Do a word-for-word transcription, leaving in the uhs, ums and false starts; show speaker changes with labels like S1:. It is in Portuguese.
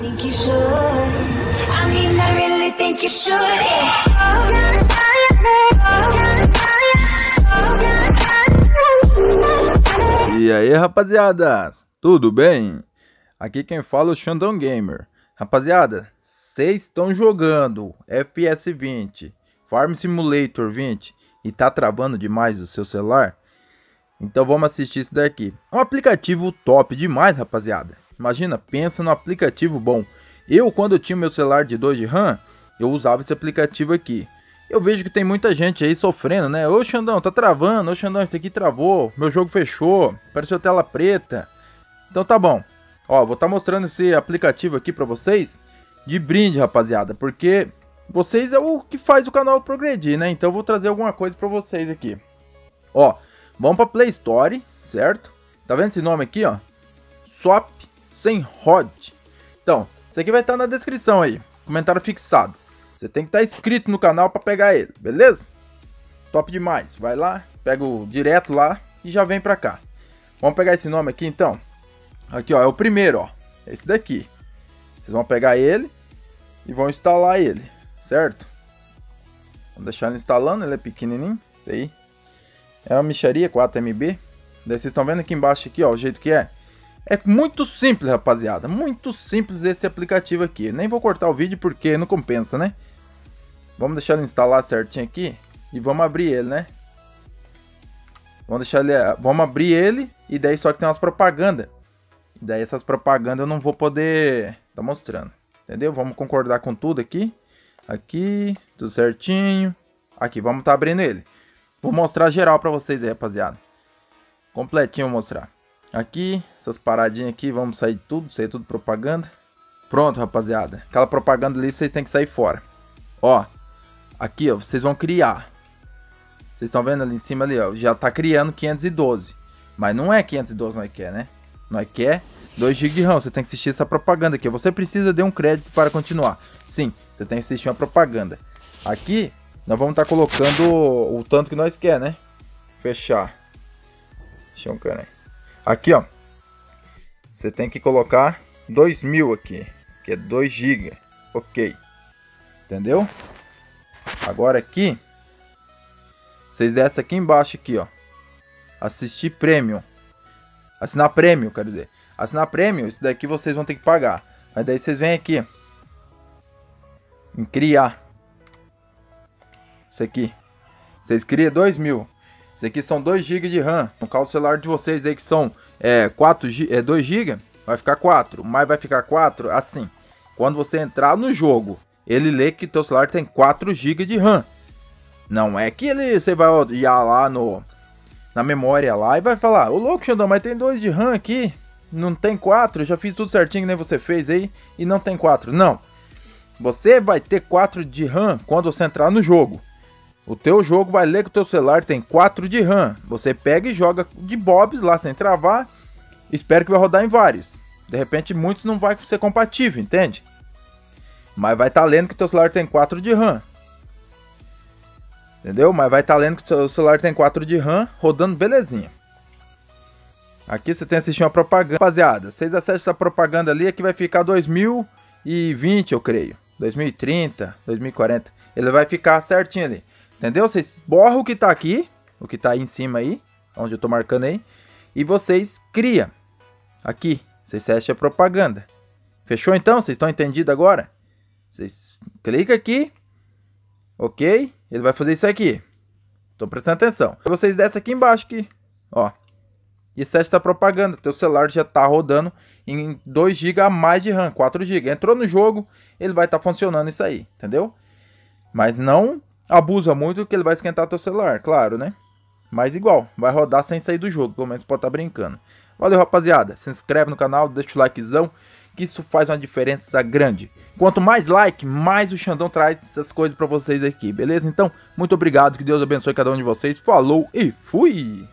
S1: think you should. I mean, I really think you should.
S2: E aí, rapaziada, tudo bem? Aqui quem fala é o Xandão Gamer. Rapaziada, vocês estão jogando F S vinte, Farm Simulator vinte e tá travando demais o seu celular? Então vamos assistir isso daqui. Um aplicativo top demais, rapaziada. Imagina, pensa no aplicativo bom. Eu, quando eu tinha meu celular de dois de RAM, eu usava esse aplicativo aqui. Eu vejo que tem muita gente aí sofrendo, né? Ô Xandão, tá travando. Ô Xandão, isso aqui travou. Meu jogo fechou. Apareceu tela preta. Então tá bom. Ó, vou estar mostrando esse aplicativo aqui pra vocês de brinde, rapaziada. Porque vocês é o que faz o canal progredir, né? Então eu vou trazer alguma coisa pra vocês aqui. Ó, vamos pra Play Store, certo? Tá vendo esse nome aqui, ó? Swap sem Rod. Então, isso aqui vai estar na descrição aí. Comentário fixado. Você tem que estar inscrito no canal para pegar ele, beleza? Top demais. Vai lá, pega o direto lá e já vem pra cá. Vamos pegar esse nome aqui então. Aqui, ó, é o primeiro, ó. Esse daqui. Vocês vão pegar ele e vão instalar ele, certo? Vamos deixar ele instalando, ele é pequenininho. Isso aí. É uma mixaria, quatro megabytes. Daí vocês estão vendo aqui embaixo aqui, ó, o jeito que é. É muito simples, rapaziada. Muito simples esse aplicativo aqui. Nem vou cortar o vídeo porque não compensa, né? Vamos deixar ele instalar certinho aqui e vamos abrir ele, né? Vamos deixar ele, vamos abrir ele e daí só que tem umas propagandas. E daí essas propagandas eu não vou poder tá mostrando, entendeu? Vamos concordar com tudo aqui. Aqui, tudo certinho. Aqui, vamos estar tá abrindo ele. Vou mostrar geral para vocês aí, rapaziada. Completinho vou mostrar. Aqui, essas paradinhas aqui, vamos sair de tudo, sair tudo propaganda. Pronto, rapaziada. Aquela propaganda ali, vocês têm que sair fora. Ó, aqui, ó, vocês vão criar. Vocês estão vendo ali em cima ali, ó, já tá criando quinhentos e doze. Mas não é quinhentos e doze nós quer, né? Nós quer dois gigas de RAM. Você tem que assistir essa propaganda aqui. Você precisa de um crédito para continuar. Sim, você tem que assistir uma propaganda. Aqui, nós vamos estar tá colocando o, o tanto que nós quer, né? Fechar. Deixa eu ver, né? Aqui, ó, você tem que colocar dois mil aqui, que é dois gigas, ok, entendeu? Agora aqui, vocês descem aqui embaixo aqui, ó, assistir Premium, assinar Premium, quer dizer, assinar Premium, isso daqui vocês vão ter que pagar, mas daí vocês vêm aqui, em criar, isso aqui, vocês criam dois mil. Isso aqui são dois gigas de RAM. No caso do celular de vocês aí que são é, quatro, é, dois gigas, vai ficar quatro. Mas vai ficar quatro assim. Quando você entrar no jogo, ele lê que teu celular tem quatro gigas de RAM. Não é que ele, você vai ir lá no, na memória lá e vai falar: ô louco, Xandão, mas tem dois de RAM aqui. Não tem quatro. Eu já fiz tudo certinho que nem você fez aí e não tem quatro. Não. Você vai ter quatro de RAM quando você entrar no jogo. O teu jogo vai ler que o teu celular tem quatro de RAM. Você pega e joga de bobs lá sem travar. Espero que vai rodar em vários. De repente muitos não vai ser compatível, entende? Mas vai estar tá lendo que o teu celular tem quatro de RAM. Entendeu? Mas vai estar tá lendo que o teu celular tem quatro de RAM, rodando belezinha. Aqui você tem que assistir uma propaganda. Rapaziada, vocês acessam essa propaganda ali, aqui vai ficar dois mil e vinte, eu creio. dois mil e trinta, dois mil e quarenta. Ele vai ficar certinho ali. Entendeu? Vocês borram o que tá aqui, o que tá aí em cima aí, onde eu tô marcando aí, e vocês criam aqui. Vocês fecham a propaganda. Fechou então? Vocês estão entendidos agora? Vocês clicam aqui, ok? Ele vai fazer isso aqui. Tô prestando atenção. Vocês descem aqui embaixo aqui, ó, e fecha essa propaganda. Teu celular já tá rodando em dois gigas a mais de RAM, quatro gigas. Entrou no jogo, ele vai estar tá funcionando isso aí, entendeu? Mas não abusa muito que ele vai esquentar teu celular, claro, né? Mas igual, vai rodar sem sair do jogo, pelo menos pode estar brincando. Valeu, rapaziada. Se inscreve no canal, deixa o likezão, que isso faz uma diferença grande. Quanto mais like, mais o Xandão traz essas coisas pra vocês aqui, beleza? Então, muito obrigado, que Deus abençoe cada um de vocês. Falou e fui!